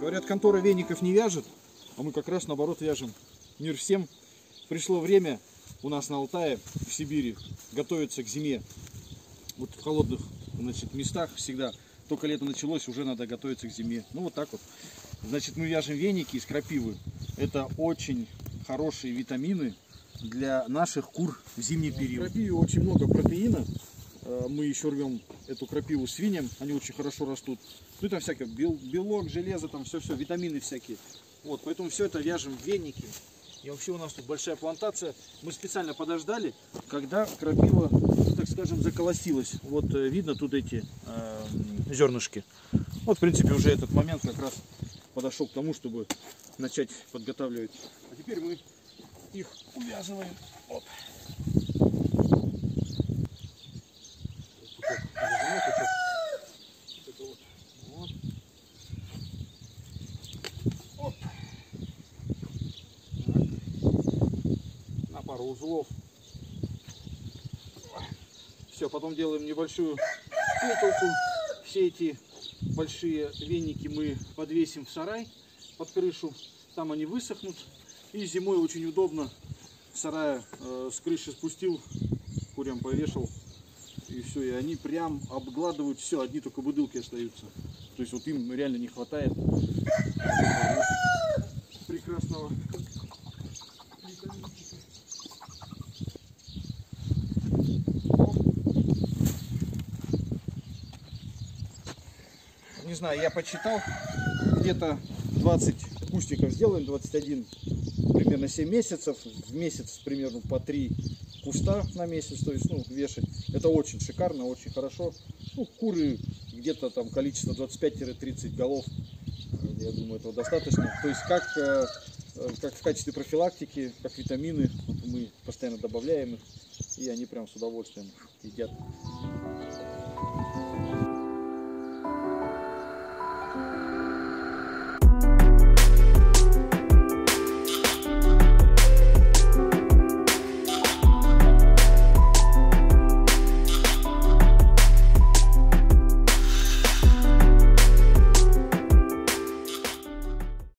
Говорят, контора веников не вяжет, а мы как раз наоборот вяжем. Мир всем. Пришло время у нас на Алтае, в Сибири, готовиться к зиме. Вот в холодных, значит, местах всегда. Только лето началось, уже надо готовиться к зиме. Ну вот так вот. Значит, мы вяжем веники из крапивы. Это очень хорошие витамины для наших кур в зимний период. В крапиве очень много протеина. Мы еще рвем эту крапиву свиньям, они очень хорошо растут. Ну и там всякое, белок, железо, там все-все, витамины всякие. Вот, поэтому все это вяжем в веники. И вообще у нас тут большая плантация. Мы специально подождали, когда крапива, так скажем, заколосилась. Вот видно тут эти зернышки. Вот, в принципе, уже этот момент как раз подошел к тому, чтобы начать подготавливать. А теперь мы их увязываем. Оп. Вот. Оп. На пару узлов. Все, потом делаем небольшую петельку. Все эти большие веники мы подвесим в сарай под крышу. Там они высохнут. И зимой очень удобно в сарае с крыши спустил, курям повешал. И все, и они прям обгладывают все, одни только бутылки остаются. То есть вот им реально не хватает прекрасного витаминчика. Не знаю, я почитал, где-то 20 кустиков сделаем, 21, примерно 7 месяцев, в месяц примерно по 3 куста на месяц, то есть, ну, вешать. Это очень шикарно, очень хорошо. Ну, куры где-то там количество 25-30 голов, я думаю, этого достаточно. То есть, как в качестве профилактики, как витамины, мы постоянно добавляем их, и они прям с удовольствием едят.